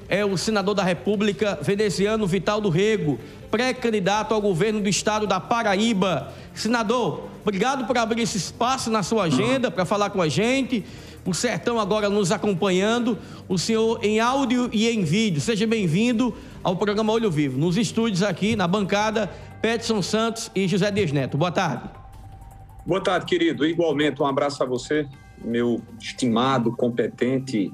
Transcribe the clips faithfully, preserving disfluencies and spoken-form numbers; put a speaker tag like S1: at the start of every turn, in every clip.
S1: é o senador da República, veneziano Vital do Rego, pré-candidato ao governo do estado da Paraíba. Senador, obrigado por abrir esse espaço na sua agenda para falar com a gente. O Sertão agora nos acompanhando, o senhor em áudio e em vídeo. Seja bem-vindo ao programa Olho Vivo, nos estúdios aqui, na bancada, Peterson Santos e José Dias Neto. Boa tarde.
S2: Boa tarde, querido. Igualmente, um abraço a você, meu estimado, competente,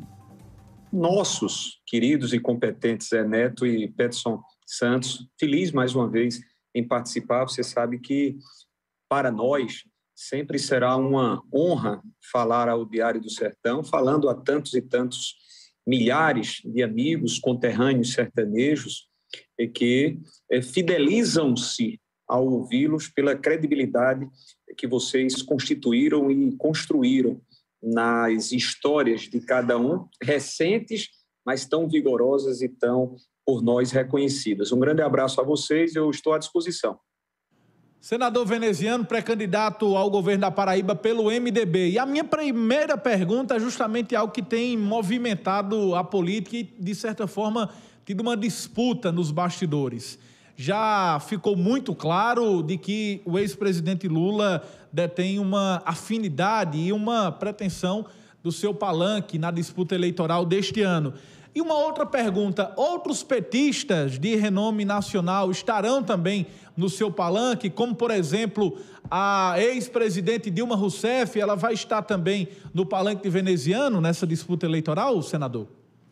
S2: nossos queridos e competentes Zé Neto e Peterson Santos. Feliz, mais uma vez, em participar. Você sabe que, para nós, sempre será uma honra falar ao Diário do Sertão, falando a tantos e tantos milhares de amigos, conterrâneos sertanejos, que fidelizam-se ao ouvi-los pela credibilidade que vocês constituíram e construíram nas histórias de cada um, recentes, mas tão vigorosas e tão por nós reconhecidas. Um grande abraço a vocês, eu estou à disposição.
S3: Senador veneziano, pré-candidato ao governo da Paraíba pelo M D B. E a minha primeira pergunta é justamente algo que tem movimentado a política e, de certa forma, tido uma disputa nos bastidores. Já ficou muito claro de que o ex-presidente Lula detém uma afinidade e uma pretensão do seu palanque na disputa eleitoral deste ano. E uma outra pergunta, outros petistas de renome nacional estarão também no seu palanque, como, por exemplo, a ex-presidente Dilma Rousseff, ela vai estar também no palanque de veneziano nessa disputa eleitoral, senador?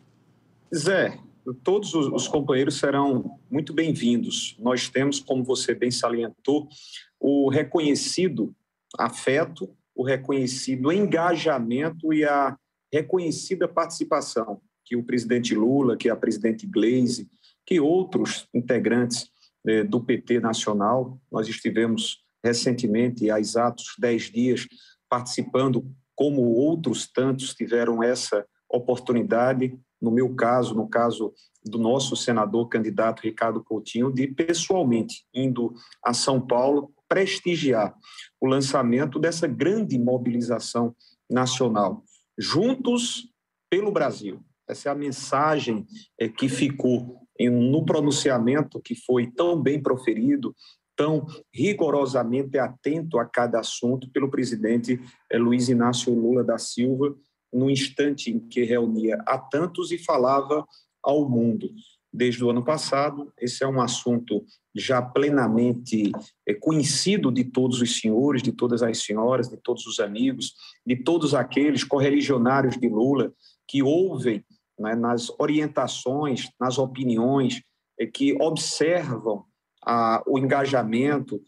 S2: Zé, todos os companheiros serão muito bem-vindos. Nós temos, como você bem salientou, o reconhecido afeto, o reconhecido engajamento e a reconhecida participação que o presidente Lula, que a presidente Gleisi, que outros integrantes eh, do P T nacional, nós estivemos recentemente, há exatos dez dias, participando, como outros tantos tiveram essa oportunidade, no meu caso, no caso do nosso senador candidato Ricardo Coutinho, de pessoalmente indo a São Paulo prestigiar o lançamento dessa grande mobilização nacional. Juntos pelo Brasil. Essa é a mensagem é, que ficou em, no pronunciamento que foi tão bem proferido, tão rigorosamente atento a cada assunto pelo presidente é, Luiz Inácio Lula da Silva, no instante em que reunia a tantos e falava ao mundo. Desde o ano passado, esse é um assunto já plenamente é, conhecido de todos os senhores, de todas as senhoras, de todos os amigos, de todos aqueles correligionários de Lula que ouvem, né, nas orientações, nas opiniões, é, que observam a, o engajamento,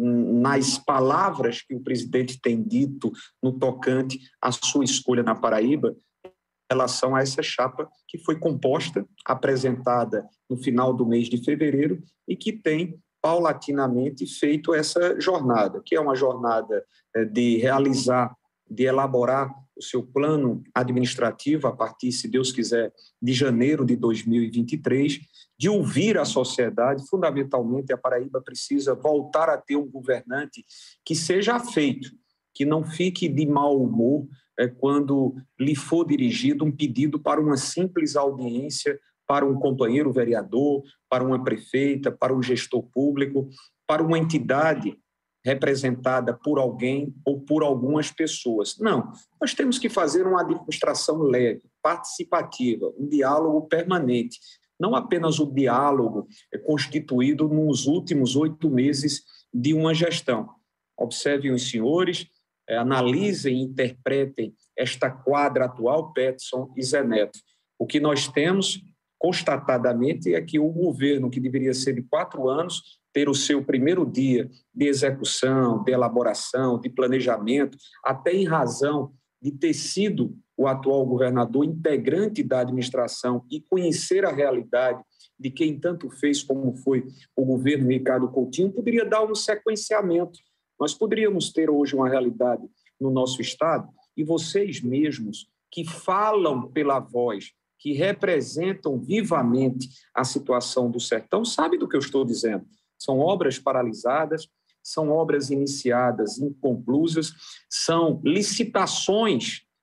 S2: nas palavras que o presidente tem dito no tocante à sua escolha na Paraíba, em relação a essa chapa que foi composta, apresentada no final do mês de fevereiro e que tem paulatinamente feito essa jornada, que é uma jornada de realizar, de elaborar o seu plano administrativo a partir, se Deus quiser, de janeiro de dois mil e vinte e três, de ouvir a sociedade. Fundamentalmente, a Paraíba precisa voltar a ter um governante que seja afeito, que não fique de mau humor é, quando lhe for dirigido um pedido para uma simples audiência, para um companheiro vereador, para uma prefeita, para um gestor público, para uma entidade representada por alguém ou por algumas pessoas. Não, nós temos que fazer uma administração leve, participativa, um diálogo permanente, não apenas o diálogo constituído nos últimos oito meses de uma gestão. Observem os senhores, analisem e interpretem esta quadra atual, Peterson e Zé Neto. O que nós temos, constatadamente, é que o governo, que deveria ser de quatro anos, ter o seu primeiro dia de execução, de elaboração, de planejamento, até em razão de ter sido o atual governador integrante da administração e conhecer a realidade de quem tanto fez como foi o governo Ricardo Coutinho, poderia dar um sequenciamento. Nós poderíamos ter hoje uma realidade no nosso estado e vocês mesmos que falam pela voz, que representam vivamente a situação do sertão, sabem do que eu estou dizendo. São obras paralisadas, são obras iniciadas inconclusas, são licitações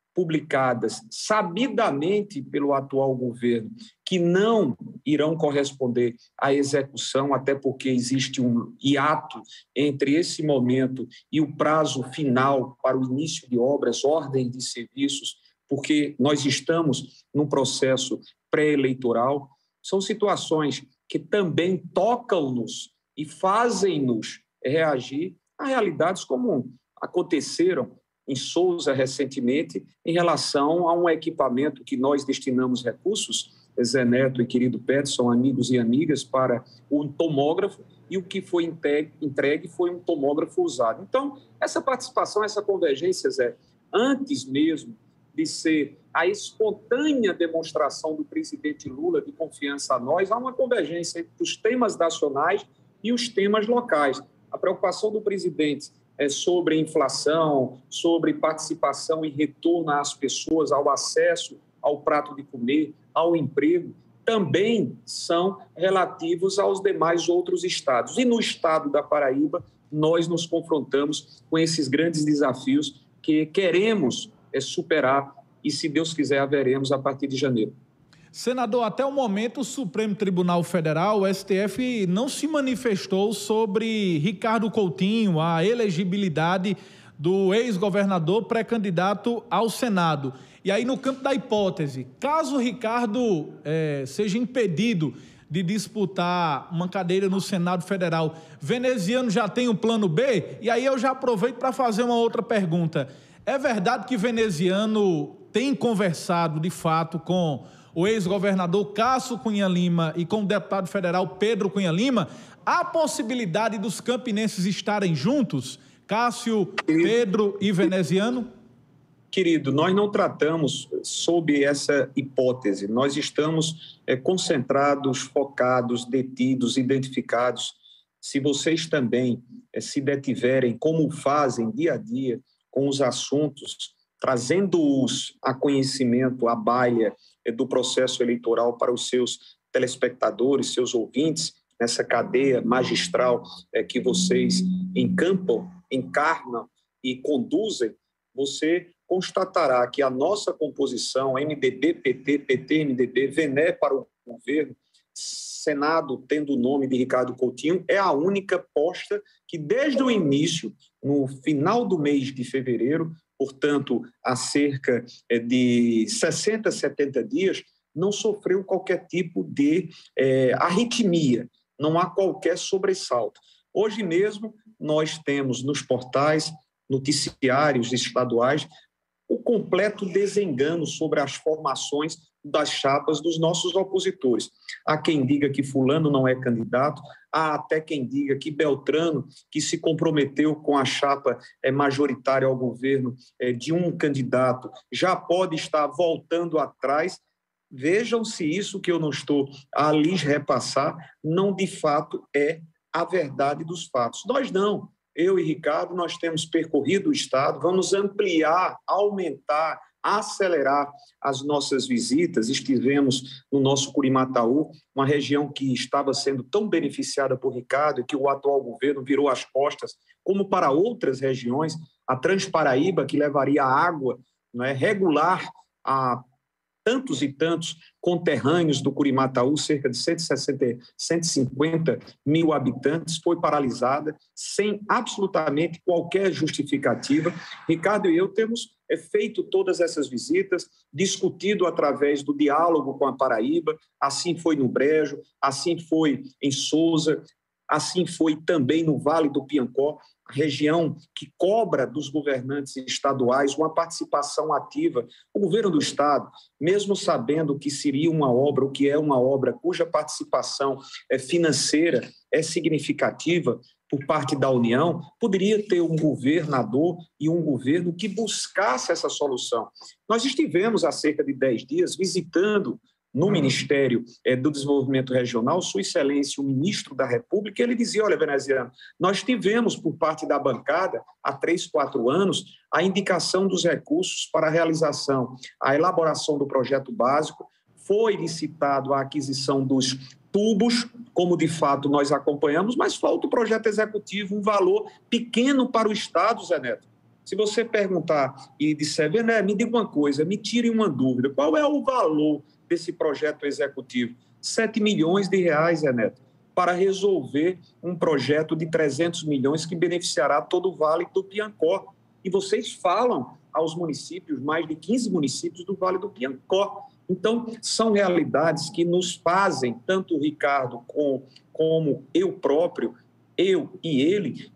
S2: publicadas sabidamente pelo atual governo, que não irão corresponder à execução, até porque existe um hiato entre esse momento e o prazo final para o início de obras, ordem de serviços, porque nós estamos num processo pré-eleitoral. São situações que também tocam-nos e fazem-nos reagir a realidades como aconteceram em Sousa recentemente, em relação a um equipamento que nós destinamos recursos, Zé Neto e querido Peterson, amigos e amigas, para um tomógrafo, e o que foi entregue foi um tomógrafo usado. Então, essa participação, essa convergência, Zé, antes mesmo de ser a espontânea demonstração do presidente Lula de confiança a nós, há uma convergência entre os temas nacionais e os temas locais. A preocupação do presidente é sobre inflação, sobre participação e retorno às pessoas, ao acesso ao prato de comer, ao emprego, também são relativos aos demais outros estados. E no estado da Paraíba, nós nos confrontamos com esses grandes desafios que queremos superar e, se Deus quiser, haveremos a partir de janeiro.
S3: Senador, até o momento, o Supremo Tribunal Federal, o S T F, não se manifestou sobre Ricardo Coutinho, a elegibilidade do ex-governador pré-candidato ao Senado. E aí, no campo da hipótese, caso o Ricardo é, seja impedido de disputar uma cadeira no Senado Federal, Veneziano já tem um plano B? E aí eu já aproveito para fazer uma outra pergunta. É verdade que Veneziano tem conversado, de fato, com o ex-governador Cássio Cunha Lima e com o deputado federal Pedro Cunha Lima? Há possibilidade dos campinenses estarem juntos? Cássio, Pedro e Veneziano?
S2: Querido, nós não tratamos sob essa hipótese. Nós estamos é, concentrados, focados, detidos, identificados. Se vocês também é, se detiverem, como fazem dia a dia, com os assuntos, trazendo-os a conhecimento, a baia é, do processo eleitoral para os seus telespectadores, seus ouvintes, nessa cadeia magistral é, que vocês encampam, encarnam e conduzem, você constatará que a nossa composição, M D B, P T, P T, M D B, V N E para o governo, Senado tendo o nome de Ricardo Coutinho, é a única posta que desde o início, no final do mês de fevereiro, portanto, há cerca de sessenta, setenta dias, não sofreu qualquer tipo de é, arritmia, não há qualquer sobressalto. Hoje mesmo, nós temos nos portais, noticiários estaduais, o completo desengano sobre as formações das chapas dos nossos opositores. Há quem diga que fulano não é candidato, há até quem diga que Beltrano, que se comprometeu com a chapa majoritária ao governo de um candidato, já pode estar voltando atrás. Vejam se isso que eu não estou a lhes repassar não de fato é a verdade dos fatos. Nós não. Eu e Ricardo, nós temos percorrido o estado, vamos ampliar, aumentar, acelerar as nossas visitas. Estivemos no nosso Curimataú, uma região que estava sendo tão beneficiada por Ricardo e que o atual governo virou as costas, como para outras regiões, a Transparaíba, que levaria água, não é, regular a tantos e tantos conterrâneos do Curimataú, cerca de cento e sessenta, cento e cinquenta mil habitantes, foi paralisada sem absolutamente qualquer justificativa. Ricardo e eu temos feito todas essas visitas, discutido através do diálogo com a Paraíba, assim foi no Brejo, assim foi em Sousa, assim foi também no Vale do Piancó, região que cobra dos governantes estaduais uma participação ativa. O governo do estado, mesmo sabendo que seria uma obra, o que é uma obra cuja participação financeira é significativa por parte da União, poderia ter um governador e um governo que buscasse essa solução. Nós estivemos há cerca de dez dias visitando no Ministério do Desenvolvimento Regional, Sua Excelência, o ministro da República, ele dizia, olha, Veneziano, nós tivemos por parte da bancada, há três, quatro anos, a indicação dos recursos para a realização, a elaboração do projeto básico, foi licitado a aquisição dos tubos, como de fato nós acompanhamos, mas falta o projeto executivo, um valor pequeno para o Estado, Zé Neto. Se você perguntar e disser, Bené, me diga uma coisa, me tire uma dúvida, qual é o valor desse projeto executivo? sete milhões de reais, Zé Neto, para resolver um projeto de trezentos milhões que beneficiará todo o Vale do Piancó. E vocês falam aos municípios, mais de quinze municípios do Vale do Piancó. Então, são realidades que nos fazem, tanto o Ricardo com, como eu próprio, eu e ele,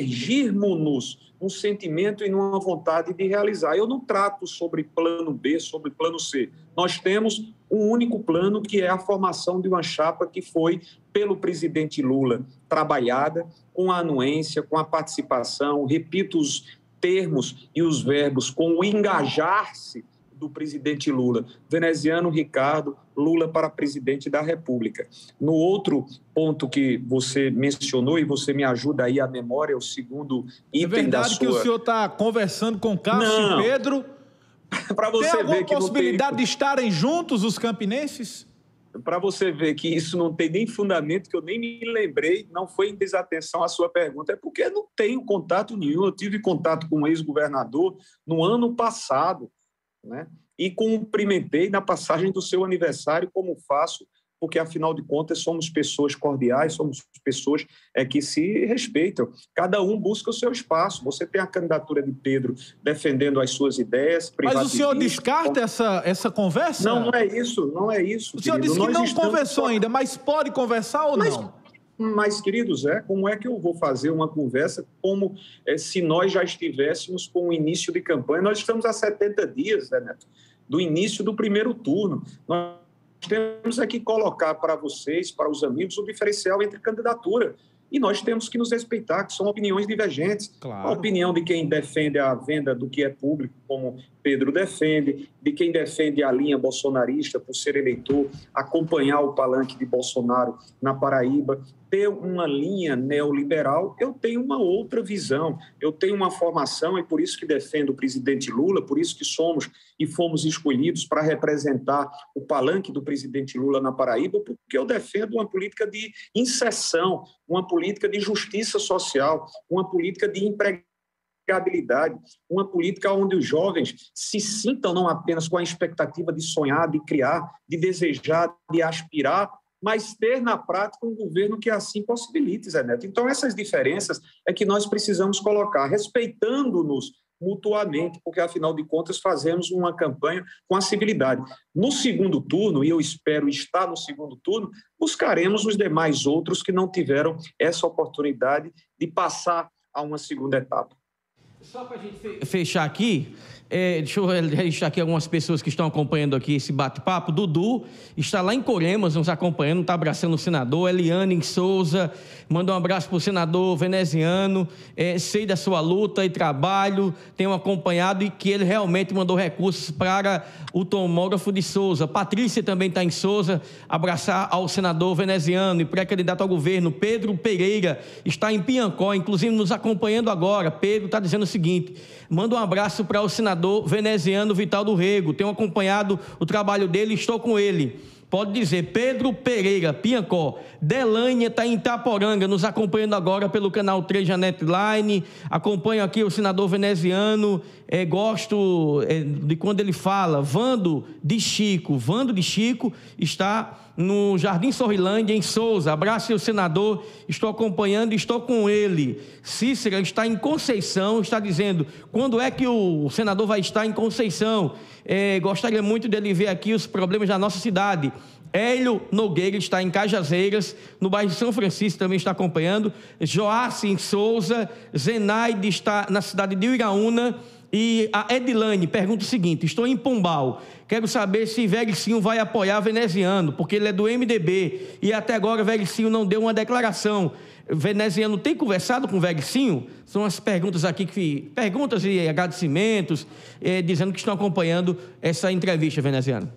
S2: convergirmos num sentimento e numa vontade de realizar. Eu não trato sobre plano B, sobre plano C. Nós temos um único plano, que é a formação de uma chapa que foi, pelo presidente Lula, trabalhada com a anuência, com a participação, repito os termos e os verbos, com o engajar-se do presidente Lula, veneziano Ricardo, Lula para presidente da República. No outro ponto que você mencionou, e você me ajuda aí a memória, o segundo item da sua... É
S3: verdade que o senhor está conversando com Cássio e Pedro?
S2: Para você
S3: tem alguma
S2: ver que
S3: possibilidade
S2: não
S3: de
S2: tem...
S3: estarem juntos os campinenses?
S2: Para você ver que isso não tem nem fundamento, que eu nem me lembrei, não foi em desatenção à sua pergunta, é porque eu não tenho contato nenhum. Eu tive contato com um ex-governador no ano passado, né? E cumprimentei na passagem do seu aniversário, como faço, porque, afinal de contas, somos pessoas cordiais, somos pessoas é, que se respeitam. Cada um busca o seu espaço. Você tem a candidatura de Pedro defendendo as suas ideias.
S3: Mas o senhor descarta essa, essa conversa?
S2: Não, não é isso, não é isso.
S3: O senhor
S2: querido.
S3: disse que
S2: Nós
S3: não conversou
S2: estamos...
S3: ainda, mas pode conversar ou
S2: mas,
S3: não?
S2: Mas, querido Zé, como é que eu vou fazer uma conversa como é, se nós já estivéssemos com o início de campanha? Nós estamos há setenta dias, Zé Neto, do início do primeiro turno. Nós temos é que colocar para vocês, para os amigos, o diferencial entre candidatura. E nós temos que nos respeitar, que são opiniões divergentes.
S3: Claro.
S2: A opinião de quem defende a venda do que é público, como Pedro defende, de quem defende a linha bolsonarista por ser eleitor, acompanhar o palanque de Bolsonaro na Paraíba, ter uma linha neoliberal. Eu tenho uma outra visão, eu tenho uma formação, e por isso que defendo o presidente Lula, por isso que somos e fomos escolhidos para representar o palanque do presidente Lula na Paraíba, porque eu defendo uma política de inserção, uma política de justiça social, uma política de empregabilidade, uma política onde os jovens se sintam não apenas com a expectativa de sonhar, de criar, de desejar, de aspirar, mas ter na prática um governo que assim possibilite, Zé Neto. Então, essas diferenças é que nós precisamos colocar, respeitando-nos mutuamente, porque, afinal de contas, fazemos uma campanha com a civilidade. No segundo turno, e eu espero estar no segundo turno, buscaremos os demais outros que não tiveram essa oportunidade de passar a uma segunda etapa.
S1: Só para a gente fechar aqui, é, deixa eu registrar aqui algumas pessoas que estão acompanhando aqui esse bate-papo. Dudu está lá em Coremas nos acompanhando, está abraçando o senador. Eliane Souza manda um abraço para o senador veneziano. É, sei da sua luta e trabalho, tenho acompanhado, e que ele realmente mandou recursos para o tomógrafo de Souza. Patrícia também está em Souza, abraçar ao senador veneziano e pré-candidato ao governo. Pedro Pereira está em Piancó, inclusive nos acompanhando agora. Pedro está dizendo o seguinte: manda um abraço para o senador veneziano Vital do Rego, tenho acompanhado o trabalho dele, estou com ele. Pode dizer, Pedro Pereira, Piancó. Delânia está em Itaporanga, nos acompanhando agora pelo canal três da Netline. Acompanho aqui o senador veneziano, é, gosto é, de quando ele fala. Vando de Chico, Vando de Chico está no Jardim Sorrilândia, em Souza. Abraço, o senador, estou acompanhando e estou com ele. Cícera está em Conceição, está dizendo, quando é que o senador vai estar em Conceição? É, gostaria muito dele ver aqui os problemas da nossa cidade. Hélio Nogueira está em Cajazeiras, no bairro São Francisco, também está acompanhando. Joace em Souza, Zenaide está na cidade de Iraúna. E a Edilane pergunta o seguinte: estou em Pombal, quero saber se Vericinho vai apoiar veneziano, porque ele é do M D B e até agora Vericinho não deu uma declaração. Veneziano tem conversado com Vericinho? São as perguntas aqui, que perguntas e agradecimentos, eh, dizendo que estão acompanhando essa entrevista, veneziano.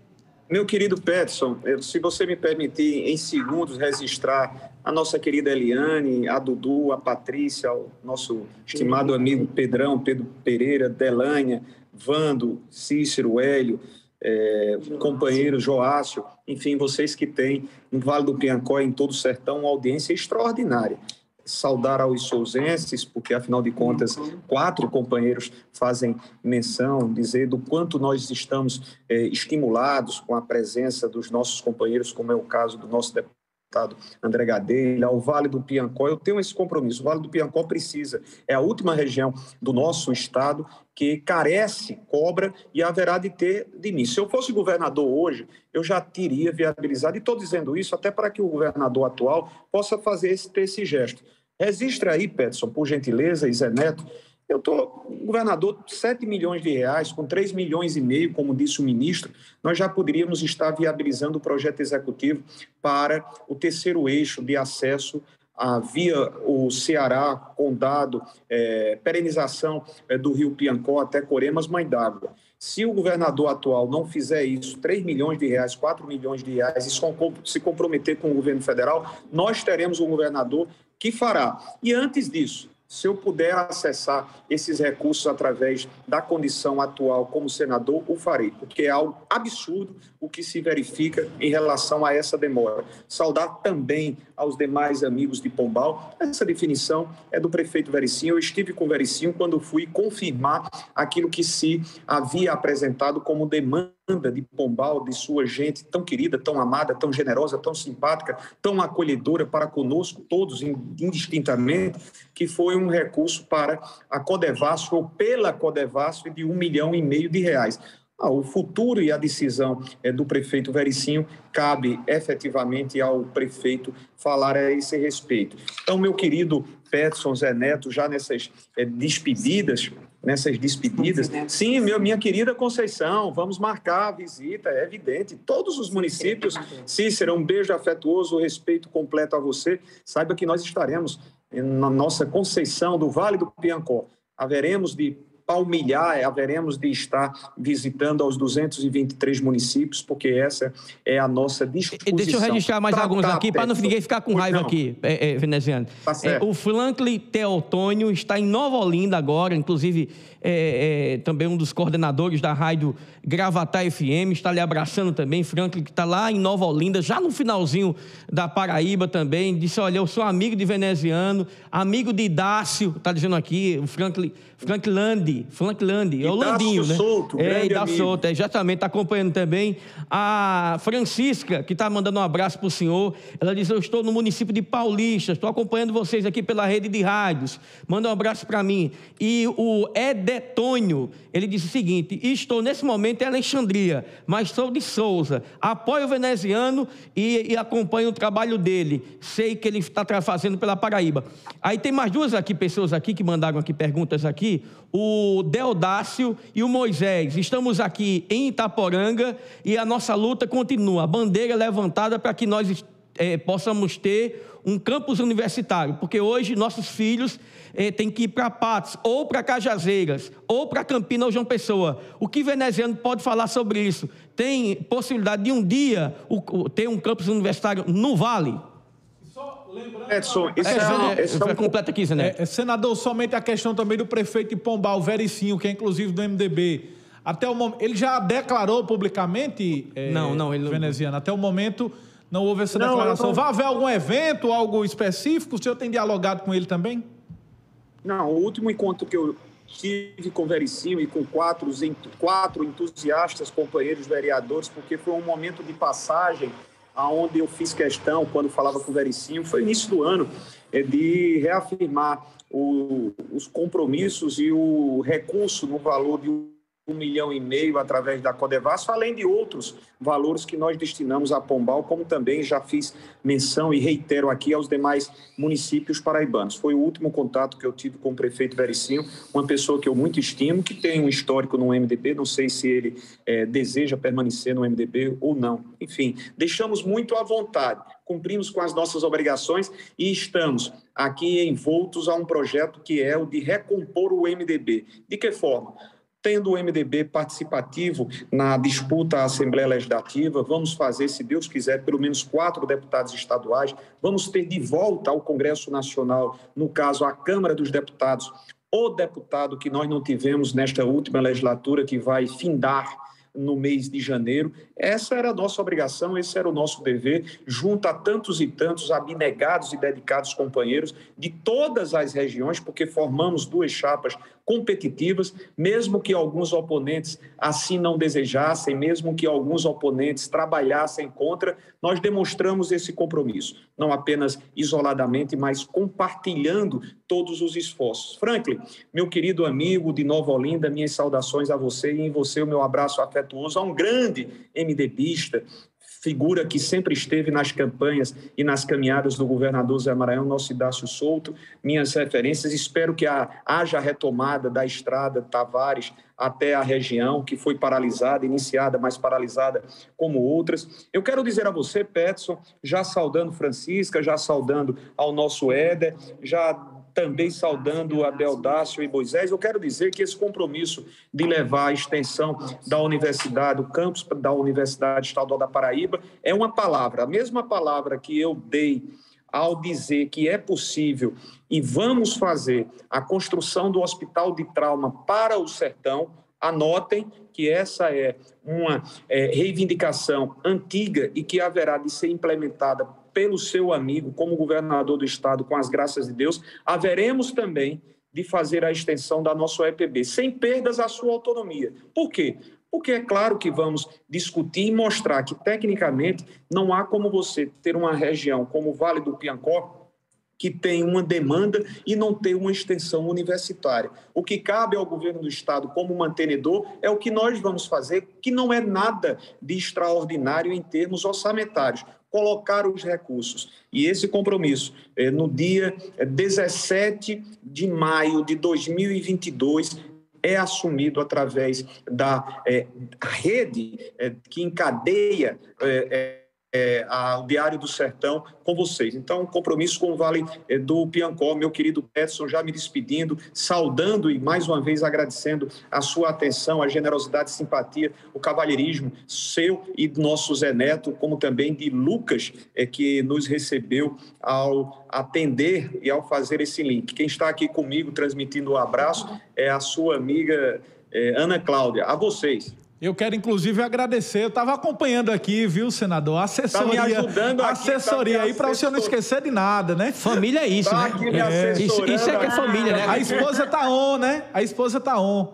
S2: Meu querido Peterson, se você me permitir, em segundos, registrar a nossa querida Eliane, a Dudu, a Patrícia, o nosso estimado amigo Pedrão, Pedro Pereira, Delânia, Vando, Cícero, Hélio, é, companheiro Joácio, enfim, vocês que têm no Vale do Piancó, em todo o sertão, uma audiência extraordinária. saudar aos souzenses, porque, afinal de contas, quatro companheiros fazem menção, dizer do quanto nós estamos eh, estimulados com a presença dos nossos companheiros, como é o caso do nosso deputado André Gadelha, ao Vale do Piancó. Eu tenho esse compromisso. O Vale do Piancó precisa, é a última região do nosso estado que carece, cobra e haverá de ter de mim. Se eu fosse governador hoje, eu já teria viabilizado, e estou dizendo isso até para que o governador atual possa fazer esse, ter esse gesto. Registre aí, Peterson, por gentileza, e Zé Neto. Eu estou, governador, sete milhões de reais, com três milhões e meio, como disse o ministro, nós já poderíamos estar viabilizando o projeto executivo para o terceiro eixo de acesso a, via o Ceará, Condado, é, perenização é, do Rio Piancó até Coremas, Mãe d'Água. Se o governador atual não fizer isso, três milhões de reais, quatro milhões de reais, e se comprometer com o governo federal, nós teremos um governador que fará. E antes disso, se eu puder acessar esses recursos através da condição atual como senador, o farei, porque é algo absurdo o que se verifica em relação a essa demora. Saudar também aos demais amigos de Pombal. Essa definição é do prefeito Vericinho. Eu estive com o Vericinho quando fui confirmar aquilo que se havia apresentado como demanda de Pombal, de sua gente tão querida, tão amada, tão generosa, tão simpática, tão acolhedora para conosco, todos indistintamente, que foi um recurso para a Codevasf, ou pela Codevasf, de um milhão e meio de reais. Ah, o futuro e a decisão é, do prefeito Vericinho cabe efetivamente ao prefeito falar a esse respeito. Então, meu querido Peterson, Zé Neto, já nessas é, despedidas, nessas despedidas, sim, meu, minha querida Conceição, vamos marcar a visita, é evidente, todos os municípios, Cícera, um beijo afetuoso, respeito completo a você, saiba que nós estaremos na nossa Conceição do Vale do Piancó, haveremos de palmilhar, haveremos de estar visitando aos duzentos e vinte e três municípios, porque essa é a nossa disposição.
S1: Deixa eu registrar mais alguns aqui, para não ninguém ficar com raiva aqui, é, é, veneziano.
S2: Tá certo.
S1: É, o Franklin Teotônio está em Nova Olinda agora, inclusive é, é, também um dos coordenadores da rádio Gravatá F M, está lhe abraçando também, Franklin, que está lá em Nova Olinda, já no finalzinho da Paraíba também, disse, olha, eu sou amigo de veneziano, amigo de Idácio, está dizendo aqui, o Franklin, Franklin Landi, Franklin Landi, é o Landinho, né?
S2: Solto,
S1: é, Idácio
S2: amigo.
S1: Souto, exatamente, está acompanhando também. A Francisca, que está mandando um abraço para o senhor, ela diz, eu estou no município de Paulista, estou acompanhando vocês aqui pela rede de rádios, manda um abraço para mim. E o Edetônio, ele disse o seguinte, estou nesse momento em Alexandria, mas sou de Souza, apoio o veneziano e, e acompanho o trabalho dele, sei que ele está fazendo pela Paraíba. Aí tem mais duas aqui, pessoas aqui que mandaram aqui perguntas aqui, o Deodácio e o Moisés, estamos aqui em Itaporanga e a nossa luta continua, a bandeira levantada para que nós é, possamos ter um campus universitário, porque hoje nossos filhos eh, têm que ir para Patos, ou para Cajazeiras, ou para Campina ou João Pessoa. O que veneziano pode falar sobre isso? Tem possibilidade de um dia o, o, ter um campus universitário no Vale?
S3: Só lembrando...
S2: Edson, isso
S1: é,
S2: é,
S1: é,
S2: isso é um...
S1: completa aqui, Zé Neto.
S3: É, senador, somente a questão também do prefeito de Pombal, Vericinho, que é inclusive do M D B. Até o momento, ele já declarou publicamente, é,
S1: não, não, ele não...
S3: veneziano, até o momento... Não houve essa
S2: não,
S3: declaração.
S2: Não...
S3: Vai haver algum evento, algo específico? O senhor tem dialogado com ele também?
S2: Não, o último encontro que eu tive com o Vericinho e com quatro, quatro entusiastas, companheiros vereadores, porque foi um momento de passagem onde eu fiz questão, quando falava com o Vericinho, foi início do ano, de reafirmar o, os compromissos e o recurso no valor de um um milhão e meio através da Codevasf, além de outros valores que nós destinamos a Pombal, como também já fiz menção e reitero aqui aos demais municípios paraibanos. Foi o último contato que eu tive com o prefeito Vericinho, uma pessoa que eu muito estimo, que tem um histórico no M D B, não sei se ele é, deseja permanecer no M D B ou não. Enfim, deixamos muito à vontade, cumprimos com as nossas obrigações e estamos aqui envoltos a um projeto que é o de recompor o M D B. De que forma? Tendo o M D B participativo na disputa à Assembleia Legislativa, vamos fazer, se Deus quiser, pelo menos quatro deputados estaduais, vamos ter de volta ao Congresso Nacional, no caso, a Câmara dos Deputados, o deputado que nós não tivemos nesta última legislatura, que vai findar no mês de janeiro. Essa era a nossa obrigação, esse era o nosso dever, junto a tantos e tantos abnegados e dedicados companheiros de todas as regiões, porque formamos duas chapas competitivas, mesmo que alguns oponentes assim não desejassem, mesmo que alguns oponentes trabalhassem contra, nós demonstramos esse compromisso, não apenas isoladamente, mas compartilhando todos os esforços. Franklin, meu querido amigo de Nova Olinda, minhas saudações a você e em você o meu abraço afetuoso, a um grande MDBista, figura que sempre esteve nas campanhas e nas caminhadas do governador Zé Maranhão, nosso Idácio Souto, minhas referências. Espero que haja retomada da estrada Tavares até a região, que foi paralisada, iniciada, mas paralisada como outras. Eu quero dizer a você, Peterson, já saudando Francisca, já saudando ao nosso Éder, já também saudando Adeldácio e Moisés, eu quero dizer que esse compromisso de levar a extensão da universidade, o campus da Universidade Estadual da Paraíba, é uma palavra, a mesma palavra que eu dei ao dizer que é possível e vamos fazer a construção do Hospital de Trauma para o Sertão. Anotem que essa é uma é, reivindicação antiga e que haverá de ser implementada pelo seu amigo como governador do estado, com as graças de Deus. Haveremos também de fazer a extensão da nossa O E P B, sem perdas à sua autonomia. Por quê? Porque é claro que vamos discutir e mostrar que, tecnicamente, não há como você ter uma região como o Vale do Piancó, que tem uma demanda e não tem uma extensão universitária. O que cabe ao governo do estado como mantenedor é o que nós vamos fazer, que não é nada de extraordinário em termos orçamentários, colocar os recursos. E esse compromisso, é, no dia dezessete de maio de dois mil e vinte e dois, é assumido através da é, rede é, que encadeia é, é, É, a, o Diário do Sertão com vocês. Então, compromisso com o Vale é, do Piancó, meu querido Peterson, já me despedindo, saudando e mais uma vez agradecendo a sua atenção, a generosidade, simpatia, o cavalheirismo seu e do nosso Zé Neto, como também de Lucas, é, que nos recebeu ao atender e ao fazer esse link. Quem está aqui comigo transmitindo o abraço é a sua amiga é, Ana Cláudia. A vocês.
S3: Eu quero, inclusive, agradecer. Eu estava acompanhando aqui, viu, senador? A assessoria.
S2: Tá me ajudando aqui,
S3: assessoria
S2: tá
S3: aí, para você não esquecer de nada, né?
S1: Família é isso,
S2: tá
S1: né?
S2: Aqui me
S1: é. Isso, isso é que é família, né?
S3: A esposa tá on, né? A esposa tá on.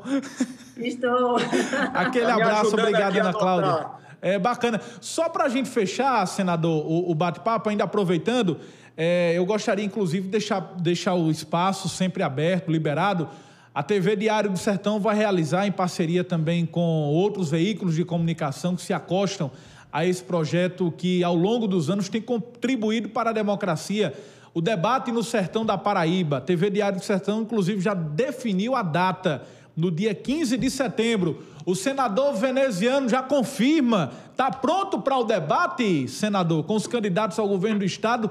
S4: Estou.
S3: Aquele
S2: tá
S3: abraço, obrigado, Ana Cláudia. É bacana. Só para a gente fechar, senador, o, o bate-papo, ainda aproveitando, é, eu gostaria, inclusive, de deixar, deixar o espaço sempre aberto, liberado. A T V Diário do Sertão vai realizar, em parceria também com outros veículos de comunicação que se acostam a esse projeto que, ao longo dos anos, tem contribuído para a democracia, o debate no Sertão da Paraíba. A T V Diário do Sertão, inclusive, já definiu a data, no dia quinze de setembro. O senador veneziano já confirma, está pronto para o debate, senador, com os candidatos ao governo do estado,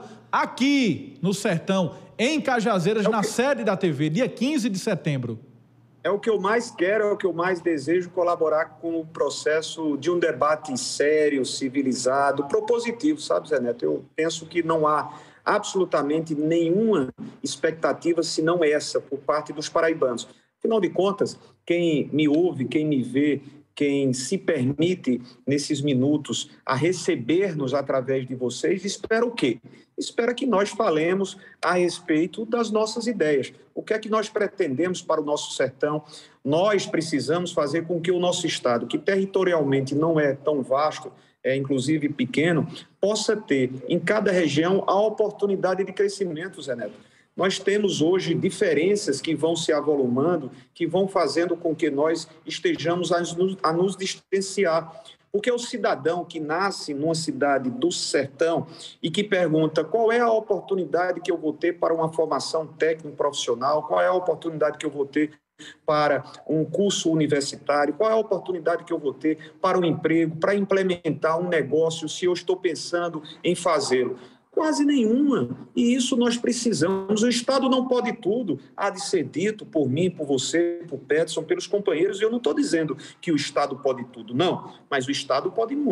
S3: aqui no Sertão, em Cajazeiras, é na que... sede da T V, dia quinze de setembro.
S2: É o que eu mais quero, é o que eu mais desejo, colaborar com o processo de um debate sério, civilizado, propositivo, sabe, Zé Neto? Eu penso que não há absolutamente nenhuma expectativa, senão essa, por parte dos paraibanos. Afinal de contas, quem me ouve, quem me vê, quem se permite, nesses minutos, a receber-nos através de vocês, espera o quê? Espera que nós falemos a respeito das nossas ideias. O que é que nós pretendemos para o nosso sertão? Nós precisamos fazer com que o nosso estado, que territorialmente não é tão vasto, é inclusive pequeno, possa ter em cada região a oportunidade de crescimento, Zé Neto. Nós temos hoje diferenças que vão se avolumando, que vão fazendo com que nós estejamos a nos, a nos distanciar. Porque o cidadão que nasce numa cidade do sertão e que pergunta qual é a oportunidade que eu vou ter para uma formação técnico-profissional, qual é a oportunidade que eu vou ter para um curso universitário, qual é a oportunidade que eu vou ter para um emprego, para implementar um negócio, se eu estou pensando em fazê-lo. Quase nenhuma. E isso nós precisamos. O Estado não pode tudo. Há de ser dito por mim, por você, por Peterson, pelos companheiros. E eu não estou dizendo que o Estado pode tudo, não. Mas o Estado pode muito.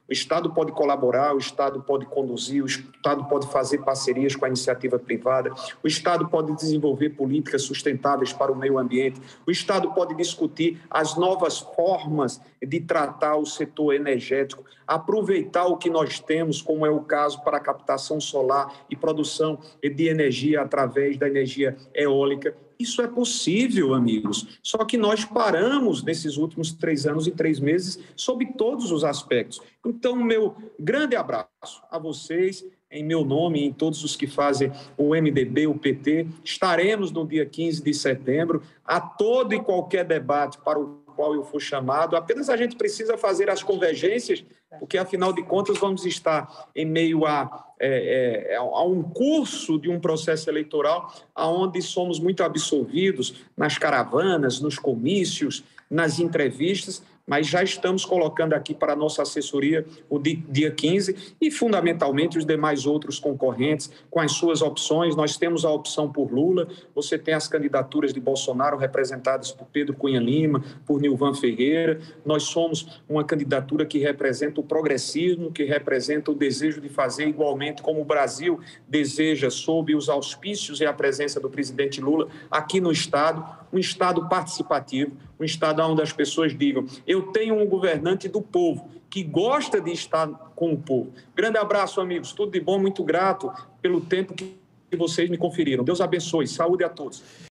S2: O Estado pode colaborar, o Estado pode conduzir, o Estado pode fazer parcerias com a iniciativa privada, o Estado pode desenvolver políticas sustentáveis para o meio ambiente, o Estado pode discutir as novas formas de tratar o setor energético, aproveitar o que nós temos, como é o caso para a captação solar e produção de energia através da energia eólica. Isso é possível, amigos, só que nós paramos nesses últimos três anos e três meses sob todos os aspectos. Então, meu grande abraço a vocês, em meu nome e em todos os que fazem o M D B, o P T. Estaremos no dia quinze de setembro a todo e qualquer debate para o qual eu for chamado. Apenas a gente precisa fazer as convergências, porque, afinal de contas, vamos estar em meio a, é, é, a um curso de um processo eleitoral onde somos muito absolvidos nas caravanas, nos comícios, nas entrevistas, mas já estamos colocando aqui para a nossa assessoria o dia quinze e, fundamentalmente, os demais outros concorrentes com as suas opções. Nós temos a opção por Lula, você tem as candidaturas de Bolsonaro representadas por Pedro Cunha Lima, por Nilvan Ferreira. Nós somos uma candidatura que representa o progressismo, que representa o desejo de fazer igualmente como o Brasil deseja, sob os auspícios e a presença do presidente Lula aqui no Estado, um Estado participativo, um Estado onde as pessoas digam: eu tenho um governante do povo, que gosta de estar com o povo. Grande abraço, amigos. Tudo de bom, muito grato pelo tempo que vocês me conferiram. Deus abençoe. Saúde a todos.